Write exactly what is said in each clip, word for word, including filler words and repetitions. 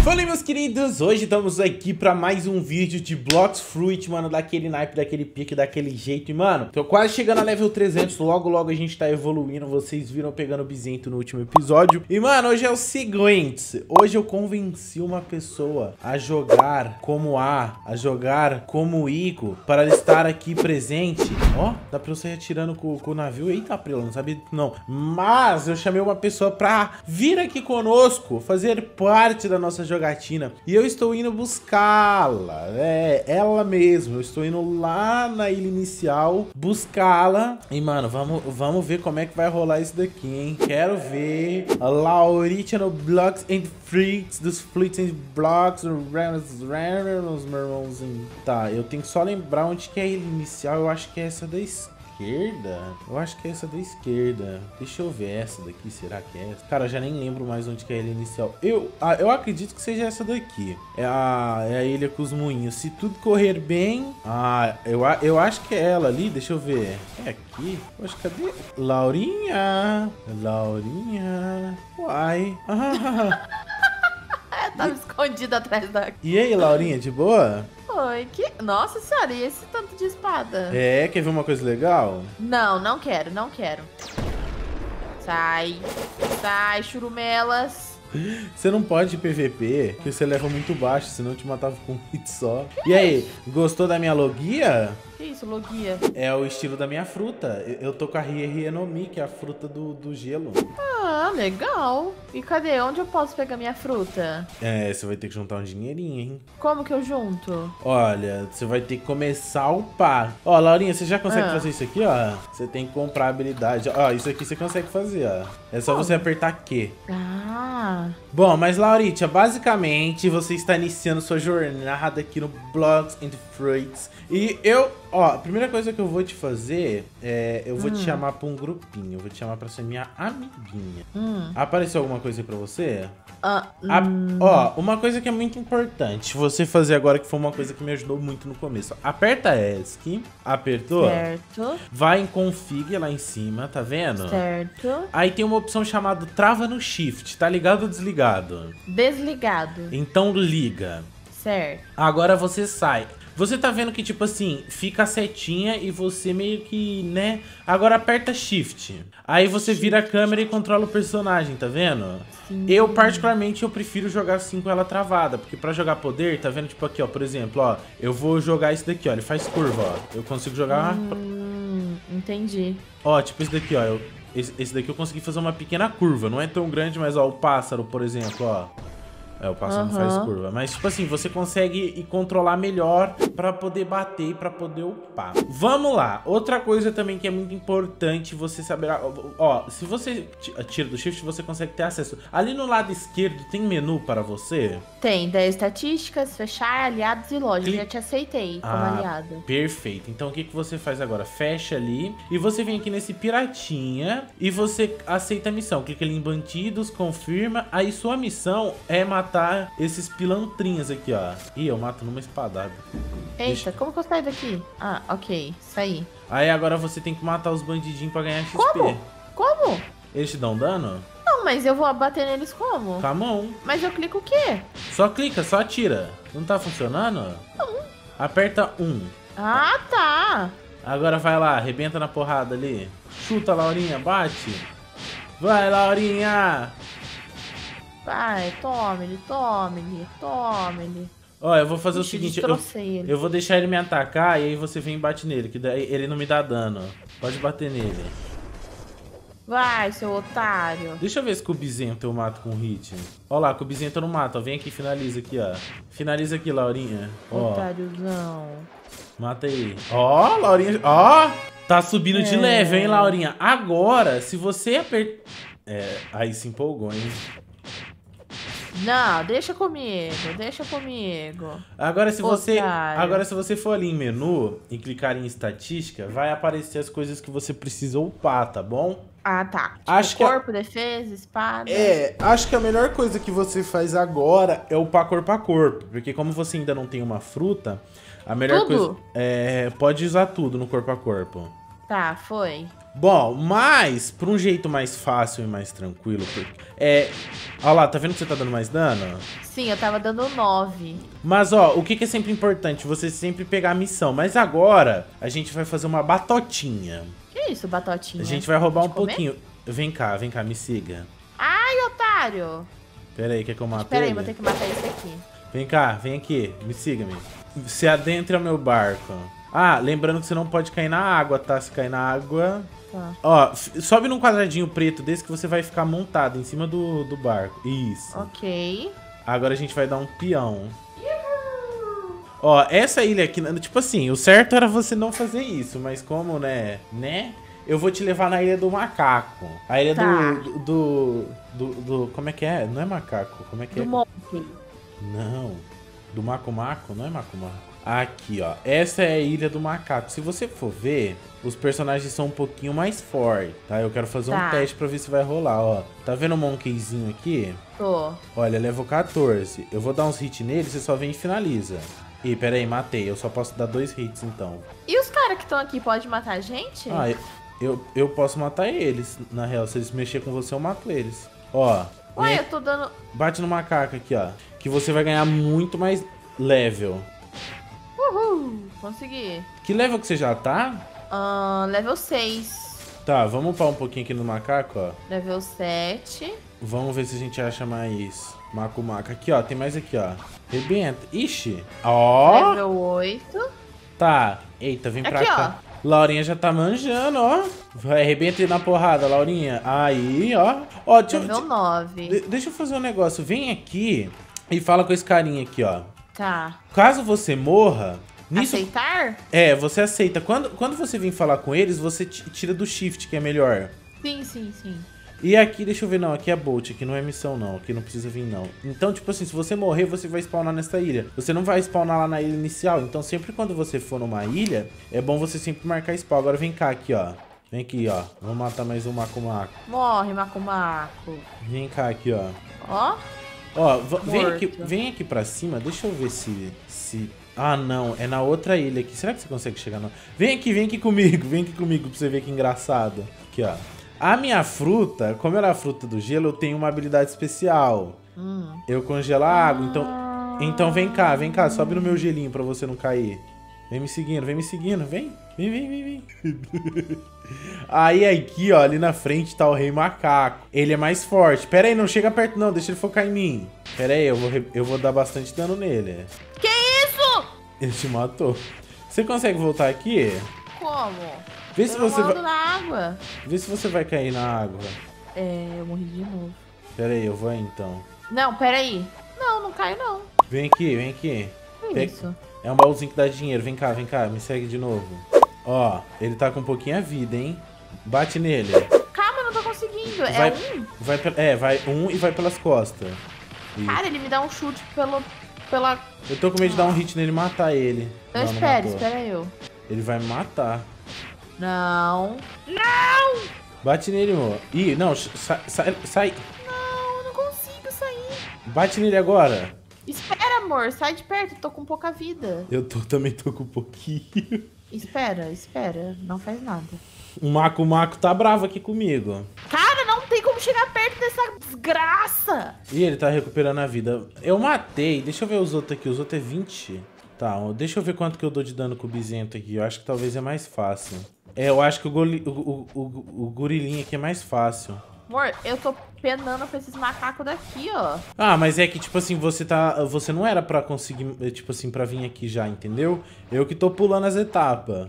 Fala aí, meus queridos, hoje estamos aqui pra mais um vídeo de Blox Fruit, mano, daquele naipe, daquele pique, daquele jeito. E, mano, tô quase chegando a level trezentos, logo, logo a gente tá evoluindo, vocês viram pegando o Bizento no último episódio. E, mano, hoje é o seguinte, hoje eu convenci uma pessoa a jogar como A, a jogar como Ico, para estar aqui presente. Ó, dá pra eu sair atirando com, com o navio, eita, Prela, não sabia não. Mas eu chamei uma pessoa pra vir aqui conosco, fazer parte da nossa jogatina. E eu estou indo buscá-la. É, ela mesmo. Eu estou indo lá na ilha inicial buscá-la. E, mano, vamos, vamos ver como é que vai rolar isso daqui, hein? Quero ver a Laurita no Blox and Fruits, dos Fruits and Blox, os meus irmãozinhos. Tá, eu tenho que só lembrar onde que é a ilha inicial. Eu acho que é essa da esquerda. Esquerda? Eu acho que é essa da esquerda. Deixa eu ver essa daqui, será que é essa? Cara, eu já nem lembro mais onde que é a ilha inicial. Eu, ah, eu acredito que seja essa daqui. É a, é a ilha com os moinhos. Se tudo correr bem... Ah, eu, eu acho que é ela ali, deixa eu ver. É aqui? Poxa, cadê? Laurinha! Laurinha! Uai! Ah. Tava e... escondida atrás da... E aí, Laurinha, de boa? Oi, que... Nossa senhora, e esse tanto de espada? É, quer ver uma coisa legal? Não, não quero, não quero. Sai. Sai, churumelas. Você não pode P V P, porque você leva muito baixo, senão eu te matava com um hit só. E aí, gostou da minha logia? Que isso, logia? É o estilo da minha fruta. Eu tô com a Rie Rie no Mi, que é a fruta do, do gelo. Ah, legal. E cadê? Onde eu posso pegar minha fruta? É, você vai ter que juntar um dinheirinho, hein? Como que eu junto? Olha, você vai ter que começar a upar. Ó, Laurinha, você já consegue ah. fazer isso aqui, ó? Você tem que comprar habilidade. Ó, isso aqui você consegue fazer, ó. É só Como? você apertar Q. Ah. Bom, mas Lauritia, basicamente você está iniciando sua jornada aqui no Blox and Fruits. E eu, ó, a primeira coisa que eu vou te fazer é, eu vou hum. te chamar pra um grupinho. Eu vou te chamar pra ser minha amiguinha. Hum. Apareceu alguma coisa aí pra você? Ah, a, hum. Ó, uma coisa que é muito importante você fazer agora, que foi uma coisa que me ajudou muito no começo. Aperta ESC, apertou? Certo. Vai em config lá em cima, tá vendo? Certo. Aí tem uma opção chamada trava no shift, tá ligado ou desligado? Desligado. Então liga. Certo. Agora você sai. Você tá vendo que, tipo assim, fica a setinha e você meio que, né? Agora aperta shift. Aí você shift. Vira a câmera e controla o personagem, tá vendo? Sim. Eu, particularmente, eu prefiro jogar assim com ela travada. Porque pra jogar poder, tá vendo? Tipo aqui, ó, por exemplo, ó. Eu vou jogar esse daqui, ó. Ele faz curva, ó. Eu consigo jogar... Hum, entendi. Ó, tipo esse daqui, ó. Eu, esse, esse daqui eu consegui fazer uma pequena curva. Não é tão grande, mas, ó, o pássaro, por exemplo, ó. É, o pássaro não faz curva. Mas, tipo assim, você consegue ir controlar melhor pra poder bater e pra poder upar. Vamos lá. Outra coisa também que é muito importante você saber... Ó, se você tira do shift, você consegue ter acesso. Ali no lado esquerdo tem menu para você? Tem. Da estatísticas, fechar, aliados e loja. Clique... Já te aceitei como ah, aliado. Perfeito. Então, o que, que você faz agora? Fecha ali e você vem aqui nesse piratinha e você aceita a missão. Clica ali em bandidos, confirma. Aí sua missão é matar esses pilantrinhos aqui, ó. Ih, eu mato numa espadada. Eita, Deixa... como que eu saio daqui? Ah, ok. Saí. Aí agora você tem que matar os bandidinhos pra ganhar X P. Como? Como? Eles te dão dano? Não, mas eu vou bater neles como? Com a mão. Mas eu clico o quê? Só clica, só atira. Não tá funcionando? Não. Aperta um. Ah, tá. Agora vai lá, arrebenta na porrada ali. Chuta, Laurinha, bate. Vai, Laurinha. Vai, tome-lhe, tome-lhe, tome-lhe. Ó, eu vou fazer Ixi, o seguinte, eu, ele. eu vou deixar ele me atacar e aí você vem e bate nele, que daí ele não me dá dano. Pode bater nele. Vai, seu otário. Deixa eu ver se com o Bizento eu mato com hit. Ó lá, com o Bizento eu não mato, ó. Vem aqui, finaliza aqui, ó. Finaliza aqui, Laurinha. Ó. Otáriozão. Mata aí. Ó, Laurinha, ó. Tá subindo é. de level, hein, Laurinha. Agora, se você apertar... É, aí se empolgou, hein. Não, deixa comigo, deixa comigo. Agora se você, agora se você for ali em menu e clicar em estatística, vai aparecer as coisas que você precisa upar, tá bom? Ah, tá. Tipo, acho corpo, que a... defesa, espada. É, acho que a melhor coisa que você faz agora é upar corpo a corpo, porque como você ainda não tem uma fruta, a melhor tudo? coisa é pode usar tudo no corpo a corpo. Tá, foi. Bom, mas, pra um jeito mais fácil e mais tranquilo, é... Olha lá, tá vendo que você tá dando mais dano? Sim, eu tava dando nove. Mas, ó, o que que é sempre importante? Você sempre pegar a missão. Mas agora, a gente vai fazer uma batotinha. Que isso, batotinha? A gente vai roubar um comer? pouquinho. Vem cá, vem cá, me siga. Ai, otário. Pera aí, quer que eu mate Pera aí, ele? vou ter que matar esse aqui. Vem cá, vem aqui, me siga-me. Se adentra meu barco. Ah, lembrando que você não pode cair na água, tá? Se cair na água... Tá. Ó, sobe num quadradinho preto desse que você vai ficar montado em cima do, do barco. Isso. Ok. Agora a gente vai dar um peão. Ó, essa ilha aqui, tipo assim, o certo era você não fazer isso, mas como, né, né? Eu vou te levar na Ilha do Macaco. A ilha Tá. do, do, do, do... Como é que é? Não é macaco, como é que Do é? Monkey. Não. Do Maco Maco? Não é Maco Maco. Aqui, ó. Essa é a Ilha do Macaco. Se você for ver, os personagens são um pouquinho mais fortes, tá? Eu quero fazer Tá. um teste pra ver se vai rolar, ó. Tá vendo o Monkeyzinho aqui? Tô. Olha, level quatorze. Eu vou dar uns hits nele, você só vem e finaliza. Ih, pera aí, matei. Eu só posso dar dois hits, então. E os caras que estão aqui podem matar a gente? Ah, eu, eu, eu posso matar eles. Na real, se eles mexer com você, eu mato eles. Ó. Ué, vem- eu tô dando... Bate no macaco aqui, ó. Que você vai ganhar muito mais level. Uhul. Consegui. Que level que você já tá? Ahn, level seis. Tá, vamos upar um pouquinho aqui no macaco, ó. Level sete. Vamos ver se a gente acha mais maco maco. Aqui, ó. Tem mais aqui, ó. Rebenta. Ixi. Ó. Level oito. Tá. Eita, vem pra Aqui, cá. Laurinha já tá manjando, ó. Vai, arrebenta ele na porrada, Laurinha. Aí, ó. Ó, deixa, eu- Level nove. de- deixa eu fazer um negócio. Vem aqui e fala com esse carinha aqui, ó. Tá. Caso você morra... Nisso, Aceitar? é, você aceita. Quando, quando você vir falar com eles, você ti- tira do shift, que é melhor. Sim, sim, sim. E aqui, deixa eu ver, não, aqui é Bolt, aqui não é missão não, aqui não precisa vir não. Então, tipo assim, se você morrer, você vai spawnar nessa ilha. Você não vai spawnar lá na ilha inicial, então sempre quando você for numa ilha, é bom você sempre marcar spawn. Agora vem cá aqui, ó. Vem aqui, ó. Vamos matar mais um Maco Maco. Morre, Macumaco. Vem cá aqui, ó. Ó. Ó, v- vem Morto. aqui, vem aqui pra cima, deixa eu ver se... se... Ah, não, é na outra ilha aqui. Será que você consegue chegar no... Vem aqui, vem aqui comigo, vem aqui comigo pra você ver que engraçado. Aqui, ó. A minha fruta, como ela é a fruta do gelo, eu tenho uma habilidade especial. Hum. Eu congelo a água, então... Então vem cá, vem cá, sobe no meu gelinho pra você não cair. Vem me seguindo, vem me seguindo, vem. Vem, vem, vem, vem. Aí aqui, ó, ali na frente tá o Rei Macaco. Ele é mais forte. Pera aí, não chega perto não, deixa ele focar em mim. Pera aí, eu vou, re- eu vou dar bastante dano nele. Que isso? Ele te matou. Você consegue voltar aqui? Como? Vê se eu não você ando vai... na água. Vê se você vai cair na água. É, eu morri de novo. Pera aí, eu vou aí então. Não, peraí. Não, não caio não. Vem aqui, vem aqui. Que Pe- isso? É um baúzinho que dá dinheiro. Vem cá, vem cá, me segue de novo. Ó, ele tá com um pouquinho a vida, hein? Bate nele. Calma, eu não tô conseguindo. Vai, É um? vai, pe- é, vai um e vai pelas costas. E- Cara, ele me dá um chute pelo... Pela... Eu tô com medo de dar um hit nele e matar ele. Não, Não, não espere, matou. espera eu. Ele vai me matar. Não. Não! Bate nele, amor. Ih, não, sai, sai, sai. Não, eu não consigo sair. Bate nele agora. Espera, amor. Sai de perto. Tô com pouca vida. Eu tô, também tô com um pouquinho. Espera, espera. Não faz nada. O Maco Maco tá bravo aqui comigo. Cara, não tem como chegar perto dessa desgraça. E ele tá recuperando a vida. Eu matei. Deixa eu ver os outros aqui. Os outros é vinte. Tá, ó, deixa eu ver quanto que eu dou de dano com o Bizento aqui. Eu acho que talvez é mais fácil. É, eu acho que o, goli, o, o, o, o gorilinho aqui é mais fácil. Amor, eu tô penando pra esses macacos daqui, ó. Ah, mas é que, tipo assim, você tá... Você não era pra conseguir, tipo assim, pra vir aqui já, entendeu? Eu que tô pulando as etapas.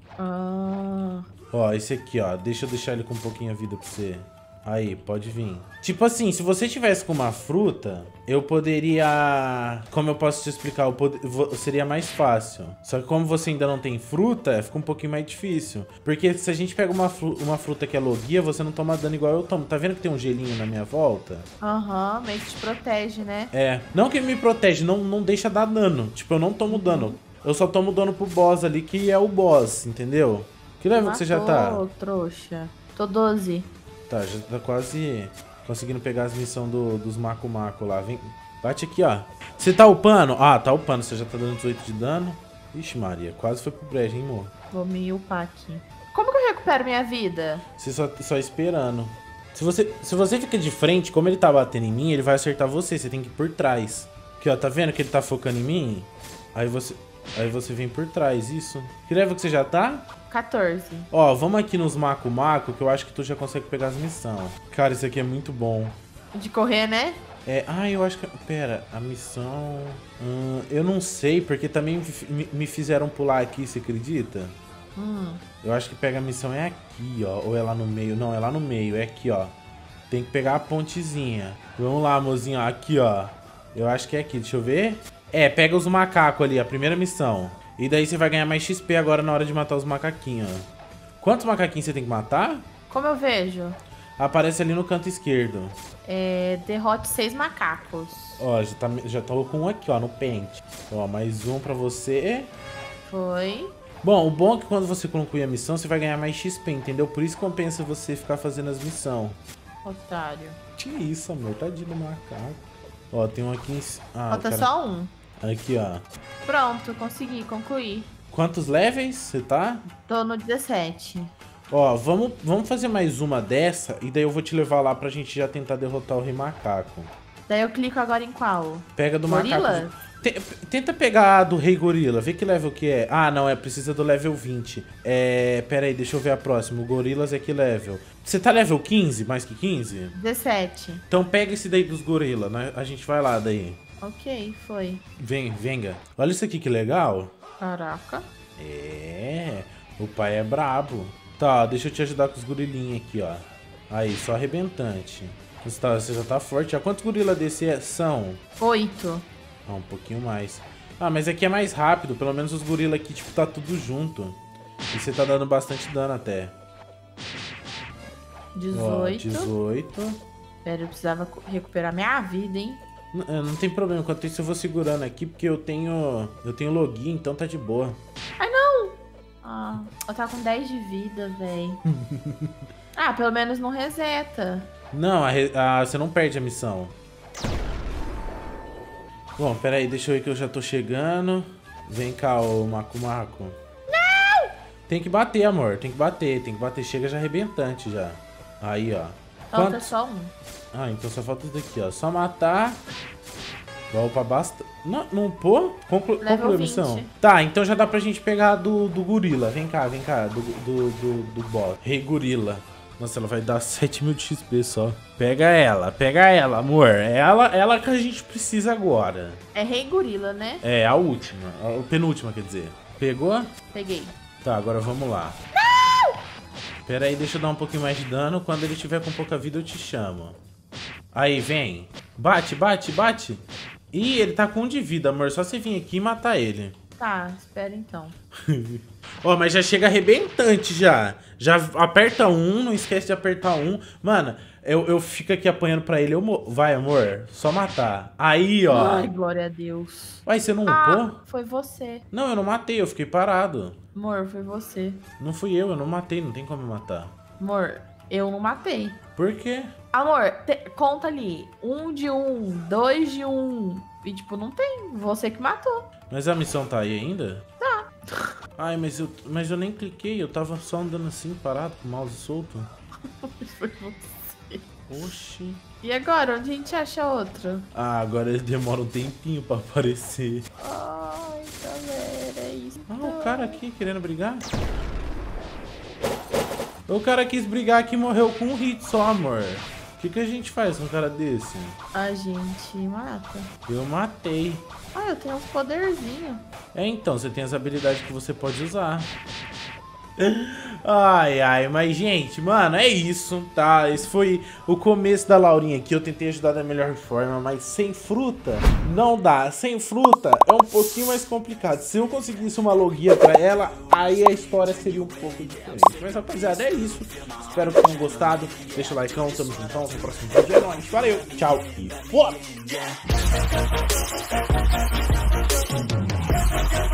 Ah... Ó, esse aqui, ó. Deixa eu deixar ele com um pouquinho a vida pra você. Aí, pode vir. Tipo assim, se você tivesse com uma fruta, eu poderia... Como eu posso te explicar? Eu pod... vo- Seria mais fácil. Só que como você ainda não tem fruta, fica um pouquinho mais difícil. Porque se a gente pega uma, fru... uma fruta que é logia, você não toma dano igual eu tomo. Tá vendo que tem um gelinho na minha volta? Aham, meio que te protege, né? É. Não que ele me protege, não, não deixa dar dano. Tipo, eu não tomo dano. Eu só tomo dano pro boss ali, que é o boss, entendeu? Que level que você já tá? Matou, trouxa. Tô doze. Tá, já tá quase conseguindo pegar as missões do, dos Maco Maco lá. Vem, bate aqui, ó. Você tá upando? Ah, tá upando. Você já tá dando dezoito de dano. Ixi, Maria, quase foi pro brejo, hein, amor? Vou me upar aqui. Como que eu recupero minha vida? Você só, só esperando. Se você, se você fica de frente, como ele tá batendo em mim, ele vai acertar você. Você tem que ir por trás. Aqui, ó, tá vendo que ele tá focando em mim? Aí você, aí você vem por trás, isso. Que level que você já tá? quatorze. Ó, vamos aqui nos Maco Maco, que eu acho que tu já consegue pegar as missões. Cara, isso aqui é muito bom. De correr, né? É, ah, eu acho que... Pera, a missão... Hum, eu não sei, porque também me, me fizeram pular aqui, você acredita? Hum. Eu acho que pega a missão é aqui, ó. Ou é lá no meio? Não, é lá no meio, é aqui, ó. Tem que pegar a pontezinha. Vamos lá, mozinho, ó. Aqui, ó. Eu acho que é aqui, deixa eu ver. É, pega os macacos ali, a primeira missão. E daí você vai ganhar mais X P agora na hora de matar os macaquinhos, ó. Quantos macaquinhos você tem que matar? Como eu vejo? Aparece ali no canto esquerdo. É, derrote seis macacos. Ó, já, tá, já tô com um aqui, ó, no pente. Ó, mais um pra você. Foi. Bom, o bom é que quando você concluir a missão, você vai ganhar mais X P, entendeu? Por isso compensa você ficar fazendo as missões. Otário. Que isso, amor? Tadinho do macaco. Ó, tem um aqui em... Ah, Falta cara... só um. Aqui, ó. Pronto, consegui concluir. Quantos levels você tá? Tô no dezessete. Ó, vamos, vamos fazer mais uma dessa e daí eu vou te levar lá pra gente já tentar derrotar o Rei Macaco. Daí eu clico agora em qual? Pega do Gorila? macaco. T Tenta pegar a do Rei Gorila, vê que level que é. Ah, não, é precisa do level vinte. É, pera aí, deixa eu ver a próxima. O Gorilas é que level? Você tá level quinze, mais que quinze? dezessete. Então pega esse daí dos Gorila, né? A gente vai lá daí. Ok, foi. Vem, venga. Olha isso aqui que legal. Caraca. É, o pai é brabo. Tá, deixa eu te ajudar com os gorilinhos aqui, ó. Aí, só arrebentante. Você, tá, você já tá forte. Já quantos gorilas desse é, são? Oito. Ah, um pouquinho mais. Ah, mas aqui é mais rápido. Pelo menos os gorilas aqui, tipo, tá tudo junto. E você tá dando bastante dano até. dezoito. Ó, dezoito. Pera, eu precisava recuperar minha vida, hein? Não, não tem problema. Enquanto isso eu vou segurando aqui, porque eu tenho... Eu tenho login, então tá de boa. Ai, não! Ah, eu tava com dez de vida, véi. Ah, pelo menos não reseta. Não, a, a, você não perde a missão. Bom, pera aí, deixa eu ver que eu já tô chegando. Vem cá, ô Maco Maco. Não! Tem que bater, amor. Tem que bater, tem que bater. Chega já arrebentante já. Aí, ó. Falta Quanto? só um. Ah, então só falta isso daqui, ó. Só matar. Opa, basta. Não, não pô? Conclu... Concluiu a missão. Tá, então já dá pra gente pegar do, do gorila. Vem cá, vem cá. Do, do, do, do boss. Rei Gorila. Nossa, ela vai dar sete mil de X P só. Pega ela, pega ela, amor. Ela, ela que a gente precisa agora. É Rei Gorila, né? É, a última. A penúltima, quer dizer. Pegou? Peguei. Tá, agora vamos lá. Não! Pera aí, deixa eu dar um pouquinho mais de dano. Quando ele tiver com pouca vida, eu te chamo. Aí, vem. Bate, bate, bate. Ih, ele tá com um de vida, amor. Só você vir aqui e matar ele. Tá, espera então. Ó, oh, mas já chega arrebentante já. Já aperta um, não esquece de apertar um. Mano, eu, eu fico aqui apanhando pra ele. Eu mo... Vai, amor, só matar. Aí, ó. Ai, glória a Deus. Uai, você não ah, upou? Foi você. Não, eu não matei, eu fiquei parado. Amor, foi você. Não fui eu, eu não matei, não tem como matar. Amor, eu não matei. Por quê? Amor, te... conta ali. Um de um, dois de um. E tipo, não tem. Você que matou. Mas a missão tá aí ainda? Tá. Ai, mas eu, mas eu nem cliquei, eu tava só andando assim, parado, com o mouse solto. Foi você. Oxi. E agora, onde a gente acha outro? Ah, agora ele demora um tempinho pra aparecer. Ai, galera, é isso. Ah, o cara aqui querendo brigar? O cara quis brigar aqui e morreu com um hit só, amor. O que, que a gente faz com um cara desse? A gente mata. Eu matei. Ah, eu tenho uns poderzinhos. É, então, você tem as habilidades que você pode usar. Ai, ai, mas gente, mano, é isso, tá? Esse foi o começo da Laurinha aqui. Eu tentei ajudar da melhor forma, mas sem fruta não dá. Sem fruta é um pouquinho mais complicado. Se eu conseguisse uma logia pra ela, aí a história seria um pouco diferente. Mas rapaziada, é isso. Espero que tenham gostado. Deixa o like, tamo junto, até o próximo vídeo. É nóis, valeu, tchau e fora!